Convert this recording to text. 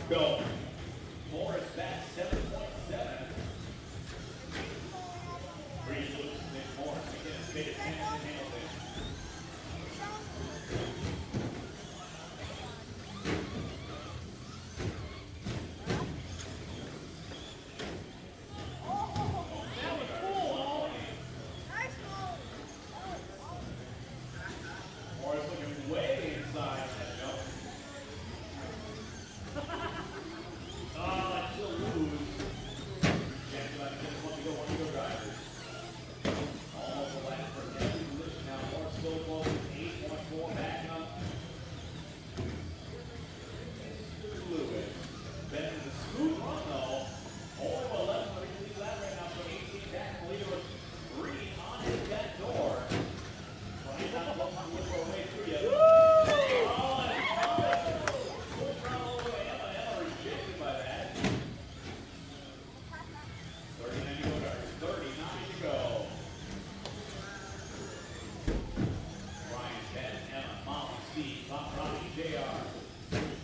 Go. Morris back 7.7. Reese loses Nick Morris. Again, made it 10 to Hamilton. Morris looking way inside that jump. Still lose. Chance about to get one to go drivers. Almost the last for every position now. Morris still close with 8.4 back up. Lewis. Ben with a smooth run though. Only 11, but he can leave that right now. So 18 back. Leader with 3 on his back door. But he's not close to look for a way through yet. Ryan, Ben, Emma, Molly, Steve, Robbie, JR.